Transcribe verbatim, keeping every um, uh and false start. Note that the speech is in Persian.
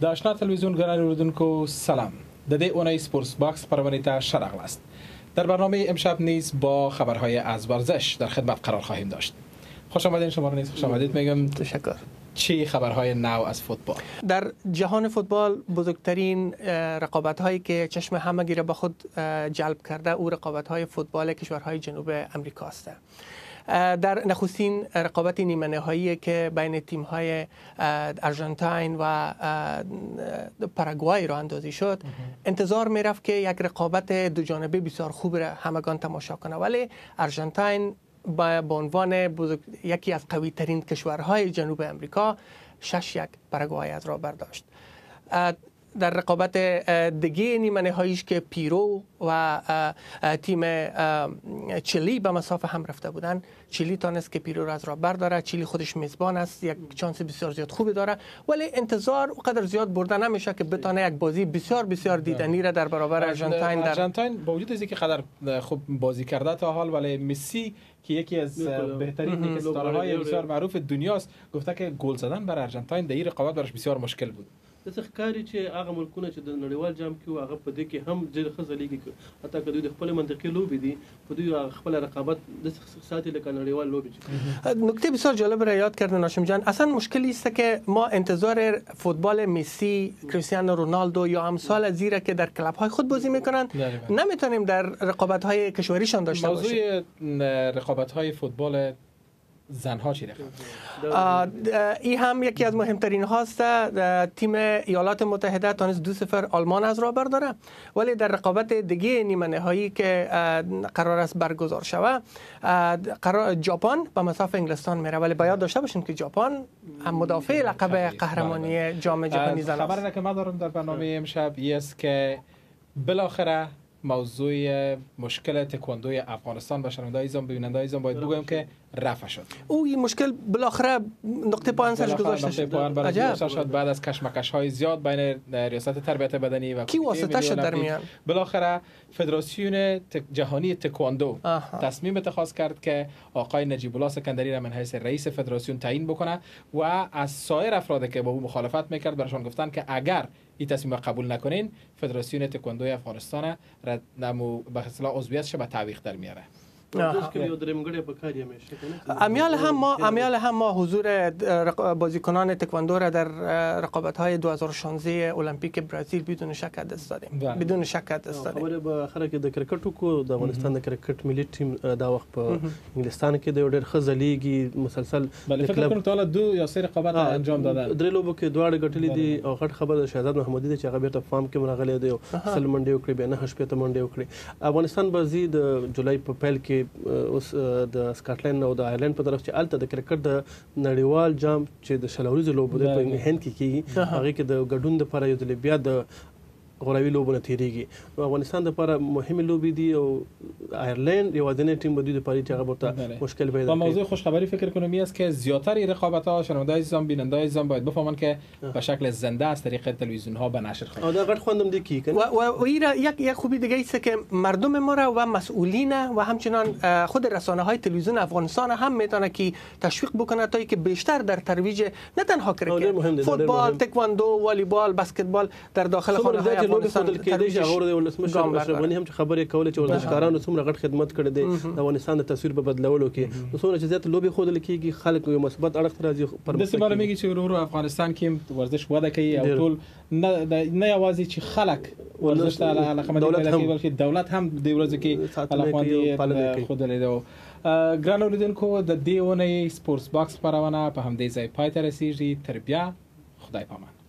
د آشنا تلویزیون ګران اوریدونکو سلام. د دې اونۍ سپورتس باکس پروانه ته شرق است. در برنامه امشب نیز با خبرهای از ورزش در خدمت قرار خواهیم داشت. خوش آمدید. شما را نیز خوش آمدید میگم. تشکر. چی خبرهای نو از فوتبال؟ در جهان فوتبال بزرگترین رقابت هایی که چشم همگی را به خود جلب کرده او رقابت های فوتبال کشورهای جنوب امریکا است. در نخستین رقابت نیمه نهایی که بین تیم های آرژانتین و پاراگوای راه اندازی شد، انتظار می رفت که یک رقابت دو جانبه بسیار خوب را همگان تماشا کنه، ولی آرژانتین به عنوان بزرگ... یکی از قوی ترین کشورهای جنوب امریکا شش یک پاراگوای از راه برداشت. در رقابت دیگه نیمه نهاییش که پیرو و تیم چیلی به مسافه هم رفته بودن، چیلی تانست که پیرو را از راه برداره. چیلی خودش میزبان است، یک چانس بسیار زیاد خوبی داره، ولی انتظار اونقدر زیاد برده نمیشه که بتونه یک بازی بسیار بسیار دیدنی را در برابر آرژانتین در آرژانتین با وجود اینکه قدر خوب بازی کرده تا حال، ولی مسی که یکی از بهترین ستاره‌های بسیار معروف دنیاست گفته که گل زدن بر آرژانتین در این رقابت براش بسیار مشکل بود. دغه ښکاري چې هغه ملکونه چې د نړیوال جام کې هغه په دې کې هم ډېر ښه ځلیږي، حتی که دوی د خپل منطقي لوبې دي په دوی خپل رقابت د ساتي لکه نړیوال لوبې. نکته بسیار جالب را یاد کردن هاشم جان. اصلا مشکلی است که ما انتظار فوتبال مسی، کریستیانو رونالدو یا امثال از زیرا که در کلاب های خود بازی میکنن نمیتونیم در رقابت های کشوریشان داشته باشیم. موضوع رقابت های فوتبال زنها چی رقم؟ این هم یکی از مهمترین هاست. تیم ایالات متحده تانست دو صفر آلمان از راه برداره، ولی در رقابت دیگه نیمه نهایی که قرار است برگزار شود قرار ژاپن به مسافه انگلستان میره، ولی باید داشته باشیم که ژاپن هم مدافع لقب قهرمانی جام جهانی زنان است. خبری که ما دارم در برنامه امشب این است که بالاخره موضوع مشکل تکواندوی افغانستان به شنونده‌های ایزان ببیننده ایزان باید بگویم که رفع شد. او این مشکل بالاخره نقطه پایان سرش گذاشته شد. شد بعد از کشمکش‌های زیاد بین ریاست تربیت بدنی و کی واسطه شد در میان. بالاخره فدراسیون جهانی تکواندو تصمیم اتخاذ کرد که آقای نجیب الله سکندری را من حیث رئیس فدراسیون تعیین بکنه و از سایر افرادی که با او مخالفت میکرد براشون گفتن که اگر این تصمیم قبول نکنین فدراسیون تکواندوی افغانستان را نمو به اصطلاح عضویتش به تعویق در میاره. امیال هم ما امیال هم ما حضور بازیکنان تکواندو را در رقابت‌های دو هزار و شانزده المپیک برزیل بدون شک دست دادیم. بدون شک دست دادیم. خبره به اخر کې د کرکټ کو د افغانستان د کرکټ ملي ټیم دا وخت په انګلستان کې د ډېر خزلېږي مسلسل کلب ټول دو یا سه رقابت انجام دادن. درې لوبو کې دواړه ګټلې دي او غټ خبر شهزاد محمودي دی چې هغه بیرته فارم کې مرغلې دی او سل منډي وکړي به نه هشپته منډي وکړي. افغانستان به زی د جولای په پیل کې اوس د سکاټلند او د آیرلند په طرف چې الته د کرکټ د نړیوال جام چې د شلوريز لوبو د هند کې کیږي هغه کې د ګډون لپاره یو د بیا د غوړوي لوبونه تیریږي. افغانستان لپاره مهمه لوبي دي او آیرلند یو ودنه تیم بده لپاره چې هغه ورته مشکل پیدا کوي. با موضوع خوشخبری فکر کنم است که زیاتر رقابت ها شنونده عزیزان بیننده عزیزان باید بفهمن که به شکل زنده از طریق تلویزیون ها به نشر خواهد. آده غټ خوندم دی کی کنه. و و یک یک خوبی دیگه است که مردم ما را و مسئولین و همچنان خود رسانه های تلویزیون افغانستان هم میتونه که تشویق بکنه تا اینکه بیشتر در ترویج نه تنها کرکت، فوتبال، تکواندو، والیبال، بسکتبال در داخل خانه‌های افغانستان کېدای شي هغه د ولسمشر اشرف غني هم چې خبرې کولې چې ورزشکارانو څومره غټ خدمت کړی دی د افغانستان د تصویر په بدلولو کې، نو څومره چې زیات لوبي خودل کېږي خلک یو مثبت اړخ ته راځي. پر دې سره میگی چې ورو افغانستان کې ورزش وده کوي او ټول نه نه یوازې چې خلک ورزش ته علاقه مند دي بلکې دولت هم د ورځ کې علاقه مند خود لیدو. ګران اوریدونکو د دې ونې سپورتس باکس خبرونه په همدې ځای پای ته رسیږي. تر بیا خدای پامان.